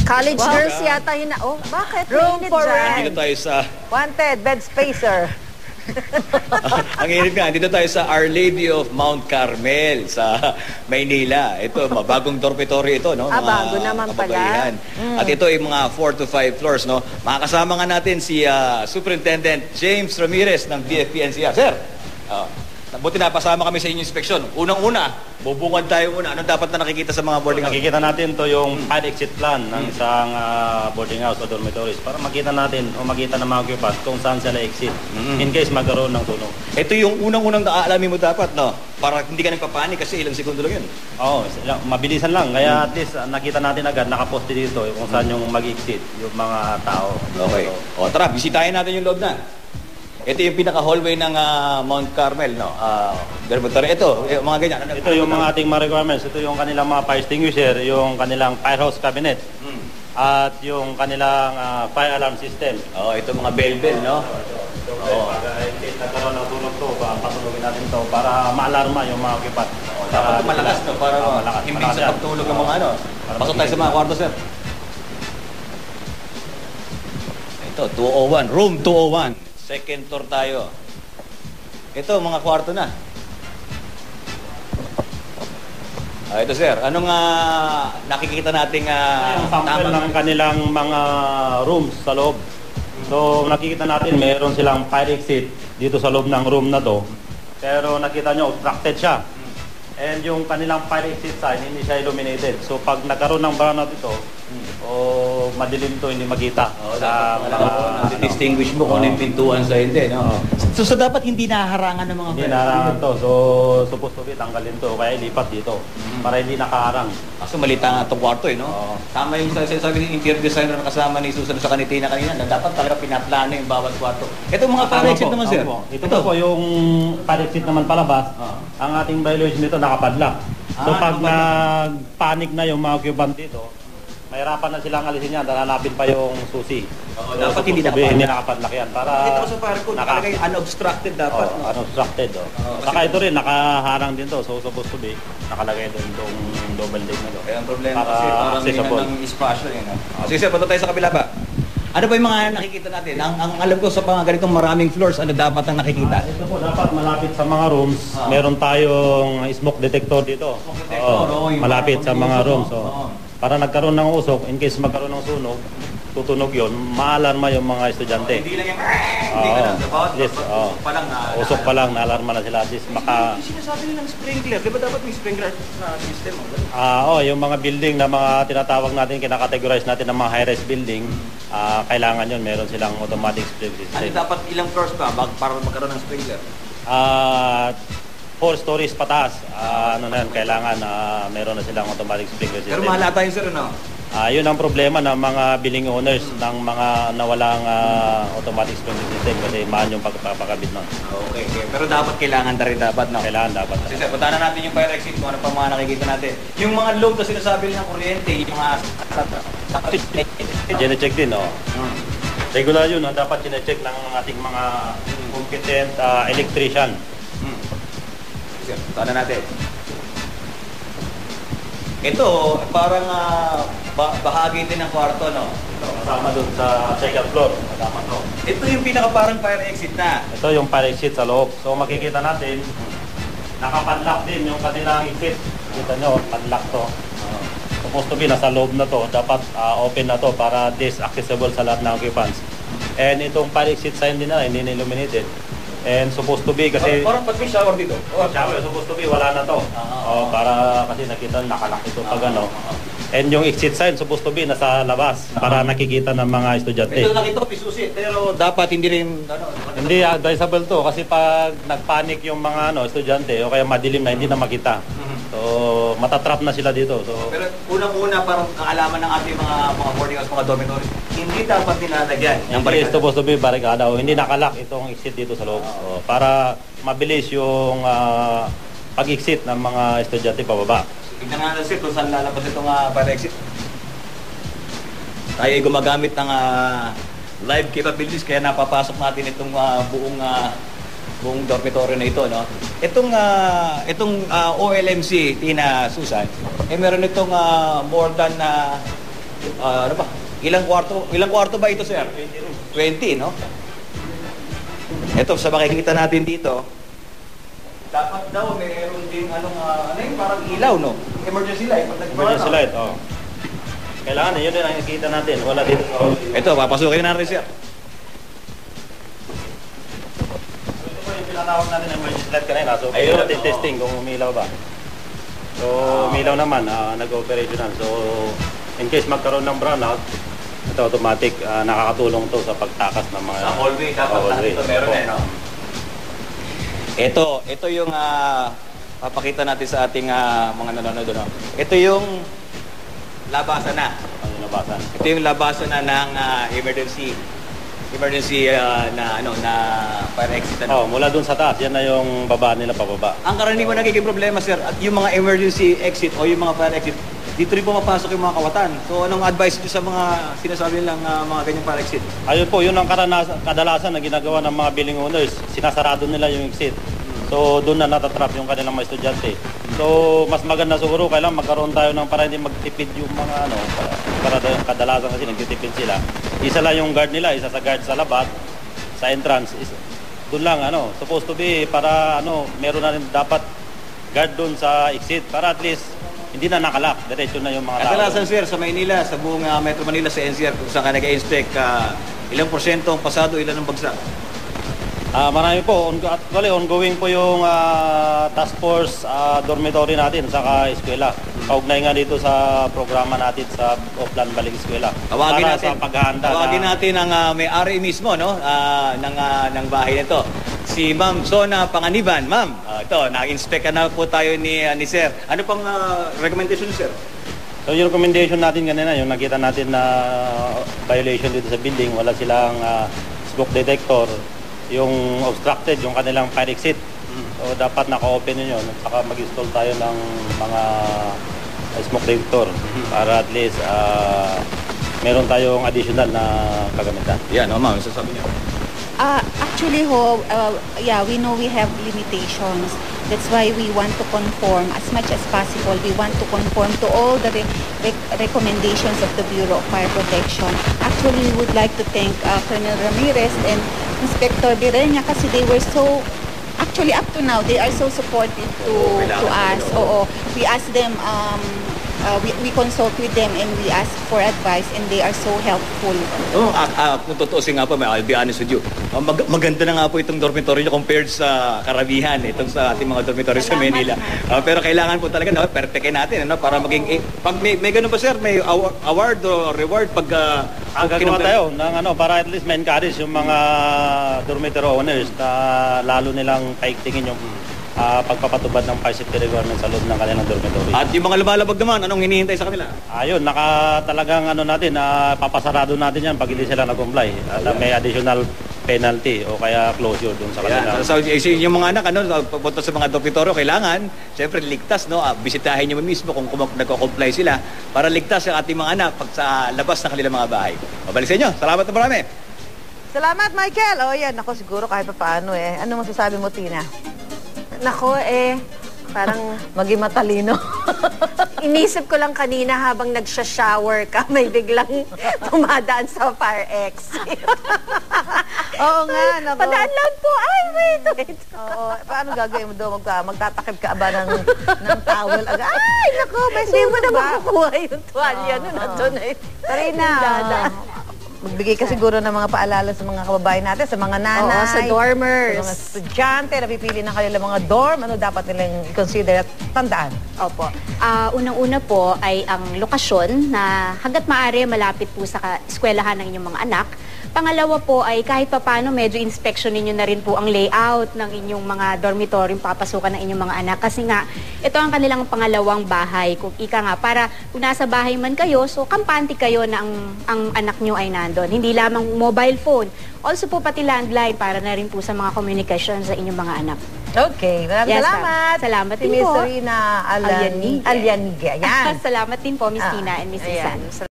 College girls yata Oh, bakit? Room Mainit for dyan. rent. Dito tayo sa... Wanted, bed spacer. Ang init nga, dito tayo sa Our Lady of Mount Carmel sa Maynila. Ito, bagong dormitory ito, no? Bago naman pala. At ito ay mga 4 to 5 floors, no? Makakasama nga natin si Superintendent James Ramirez ng BFP-NCR. Sir, buti na pasama kami sa inyong inspeksyon. Unang-una, bubungad tayo muna. Anong dapat na nakikita sa mga boarding house? Nakikita natin to yung fire exit plan ng isang boarding house o dormitories para makita natin o makita ng mga occupants kung saan sila exit in case magkaroon ng tunog. Ito yung unang-unang aalamin mo dapat, no? Para hindi ka nagpapanik kasi ilang segundo lang yun. Oo, mabilisan lang. Kaya at least nakita natin agad, nakaposte dito kung saan yung mag-exit yung mga tao. Okay. O tara, bisitahin natin yung loob na. Ito yung pinaka-hallway ng Mount Carmel, no? Dormitory. Ito, mga ganyan. Ito yung mga ating mga requirements. Ito yung kanilang mga fire extinguisher, yung kanilang firehouse cabinet, at yung kanilang fire alarm system. Oh, ito mga bell-bell, no? Oo. Hindi nagkaroon ng tunog to, patunogin natin to para ma-alarma yung mga occupant. Dapat malakas, no? Para hindi sa pagtulog ng mga ano. Pasok tayo sa mga kwarto, sir. Ito, 201. Room 201. Second floor tayo. Ito, mga kwarto na. Ito, sir. Anong nakikita nating yung sample ng kanilang mga rooms sa loob. So, nakikita natin meron silang fire exit dito sa loob ng room na to. Pero nakita nyo, obstructed siya. And yung kanilang fire exit sign, hindi siya illuminated. So, pag nagkaroon ng brownout ito, o madilim to, hindi makita. Distinguish mo kung yung pintuan sa hindi, no? So dapat hindi naharangan ng mga hindi naharangan to. So, supposed to be, tanggalin to. Kaya ilipat dito. Para hindi nakaharang. Kaso malita nga itong kwarto, no? Tama yung sabi ng interior designer na kasama ni Susan sa kanitina kanina, na dapat talaga pinaplano yung bawat kwarto. Ito mga fire exit naman, sir. Ito po yung fire exit naman palabas. Ang ating violation dito nakapadlock. So, pag nag-panic na yung mga occupant dito, mahirapan na silang alisin yan, hanapin pa yung susi. Dapat hindi nakapadlock yan. Para ito sa fire code, nakalagay unobstructed dapat. Unobstructed. Saka ito rin, nakaharang din to. So, supposed to be, nakalagay doon itong double deck na to. Kaya ang problema kasi parang hindi ng espasyo yun. Sige, sir, punta tayo sa kabila pa. Ano ba yung mga nakikita natin? Ang alam ko sa mga ganitong maraming floors, ano dapat ang nakikita? Ito po, dapat malapit sa mga rooms. Meron tayong smoke detector dito. Malapit sa mga rooms. Para nagkaroon ng usok, in case magkaroon ng sunog, tutunog yun, maalarma yung mga estudyante. Hindi lang yung hindi ka lang. Usok pa lang, naalarma na sila. At least Sinasabi nilang sprinkler. Di ba dapat may sprinkler system? Yung mga building na mga tinatawag natin, kinakategorize natin ng mga high-rise building, kailangan yun, meron silang automatic sprinkler system. Ano dapat ilang floors pa para magkaroon ng sprinkler? 4 stories pataas, kailangan meron na silang automatic sprinkler system. Pero mahalata yun, sir, no? Yun ang problema ng mga building owners ng mga nawalang automatic sprinkler system kasi mahal yung pagpapakabit nun. Okay. Pero dapat kailangan na rin dapat, no? Kailangan dapat. Kasi sir, punta na natin yung fire exit kung ano pa mga nakikita natin. Yung mga load na sinasabi ng kuryente, yung mga... Gine-check din, no? Regular yun, dapat gine-check ng ating mga competent electrician. Punta na natin. Ito, parang bahagi din ng kwarto, no? Kasama doon sa second floor. Kasama to. Ito yung pinaka parang fire exit na. Ito yung fire exit sa loob. So makikita natin, nakapadlock din yung kanilang exit. Kita nyo, padlock to. Supposed to be nasa loob na to. Dapat open na to para this accessible sa lahat ng occupants. And itong fire exit sign din na, hindi na-illuminated. And supposed to be kasi... Parang pag may shower dito. Shower, supposed to be, wala na to. Para kasi nakita nakalak ito pag ano. And yung exit sign, supposed to be, nasa labas para nakikita ng mga estudyante. Ito nakita ko, pisusi. Pero dapat hindi rin... Hindi advisable to kasi pag nagpanic yung mga estudyante o kaya madilim na, hindi na makita. So, matatrap na sila dito. So, pero unang-una, parang kaalaman ng ating mga boarding house, mga dormitories, hindi dapat dinalagyan. Hindi supposed to be barikada o hindi nakalak itong exit dito sa loob. So, para mabilis yung pag-exit ng mga estudyante pababa. Tignan nga natin kung saan lalabas itong fire exit. Tayo ay gumagamit ng live capabilities kaya napapasok natin itong buong dormitory na ito, no? Itong OLMC, Tina Susan, meron itong more than Ano ba? Ilang kwarto ba ito, sir? 20, no? Ito, sa makikita natin dito, dapat daw mayroon din ano yung parang ilaw, no? Emergency light. Emergency light, oh. Kailangan, yun din ang nakikita natin. Wala dito. Ito, papasukin na natin, sir. Ito po yung pinatawag natin ng emergency light kanina. So, Ayun, ayun natin oo. testing kung umilaw ba. So, umilaw naman, nag-operational. So, in case magkaroon ng brownout, ito automatic, nakakatulong to sa pagtakas ng mga... Sa hallway, dapat hallway. ito meron Opo. no? Ito yung papakita natin sa ating mga nanonood, no? Ito yung labasan na. Ang labasan. Ito yung labasan na ng emergency na fire exit. Oh, mula dun sa taas, yan na yung baba nila pababa. Ang karaniwan nagiging problema, sir, at yung mga emergency exit o yung mga fire exit, dito rin pumapasok yung mga kawatan. So, anong advice niyo sa mga sinasabi nilang mga ganyang fire exit? Ayun po, yun ang kadalasan na ginagawa ng mga building owners. Sinasarado nila yung exit. So, doon na natatrap yung kanilang mga estudyante. So, mas maganda siguro, kailangan magkaroon tayo ng para hindi magtipid yung mga para kadalasan kasi nagtitipid sila. Isa lang yung guard nila, isa sa guard sa labas, sa entrance. Doon lang, supposed to be para, meron na rin dapat guard doon sa exit para at least hindi na nakalak. Diretso na yung mga tao. Kadalasan, sir, sa Maynila, sa buong Metro Manila, sa NCR, kung saan ka nag-inspect, ilang porsyento ang pasado, ilan ang bagsak? Marami po. Actually, ongoing po yung task force dormitory natin saka eskwela. Kaugnay nga dito sa programa natin sa Oplan Balik Eskwela. Tawagin para natin, sa paghahanda. tawagin natin ang may-ari mismo, no? Ng bahay nito. Si Ma'am Sona Panganiban. Ma'am, ito, na-inspect ka na po tayo ni Sir. Ano pang recommendation, Sir? So yung recommendation natin kanina, yung nakita natin na violation dito sa building, wala silang smoke detector, yung obstructed, yung kanilang fire exit. So dapat naka-open yun. Saka mag-install tayo ng mga smoke detector para at least meron tayong additional na kagamitan. Yan, ma'am, sasabi niyo. Actually, we know we have limitations. That's why we want to conform as much as possible. We want to conform to all the recommendations of the Bureau of Fire Protection. Actually, we would like to thank Colonel Ramirez and Inspector Birenia kasi they were so, actually up to now, they are so supportive to us. Oo. We asked them, we consult with them and we ask for advice and they are so helpful. Kung tutuusin nga po, I'll be honest with you. Maganda na nga po itong dormitory nyo compared sa karamihan, itong sa ating mga dormitory sa Manila. Pero kailangan po talaga, perfectin natin, para maging, pag may ganun ba, sir, may award o reward pag gagawa tayo ng para at least ma-encourage yung mga dormitory owners na lalo nilang paigtingin yung pagpapatubad ng fire safety requirements sa loob ng kanilang dormitory. At yung mga lumalabag naman, anong hinihintay sa kanila? Ayun, talagang papasarado natin yan pag hindi sila nag-comply. At may additional penalty o kaya closure dun sa kanila. So, yung mga anak, pupunta sa mga dormitoryo, kailangan, siyempre, ligtas, bisitahin nyo mismo kung nagko-comply sila para ligtas ang ating mga anak pag sa labas ng kanilang mga bahay. Mabalik sa inyo. Salamat na marami. Salamat, Michael. Yan. Ako siguro kahit pa paano Ano masasabi mo, Tina? Nako, parang Maging matalino. inisip ko lang kanina habang nagsha-shower ka, may biglang tumadaan sa fire exit. Oo nga, nako. Padaan lang po. Ay, wait. Oo. Paano gagawin mo doon? Magtatakip ka ba ng towel? Ay, nako, may Hindi mo na ba? makukuha yung tuwalya Oo, nun. oo. Nandun na yun. Tarina. Magbigay ka siguro ng mga paalala sa mga kababayan natin, sa mga nanay, Oo, sa dormers. sa mga estudyante na pipili ng kanilang mga dorm, ano dapat nilang i-consider at tandaan? Opo. Unang-una po ay ang lokasyon na hanggat maaari malapit po sa eskwelahan ng inyong mga anak. Pangalawa po ay kahit papano medyo inspection ninyo na rin po ang layout ng inyong mga dormitory papasukan ng inyong mga anak. Kasi nga, ito ang kanilang pangalawang bahay. Kung ika nga, para kung nasa bahay man kayo, so kampante kayo na ang anak nyo ay nandun. Hindi lamang mobile phone. Also po pati landline para na rin po sa mga communication sa inyong mga anak. Okay, maraming Yes, salamat. salamat si din Miss po. Rina Alianigue. Alianigue. Ayan. Salamat din po, Miss Ah, Tina and Miss ayan. Lisan.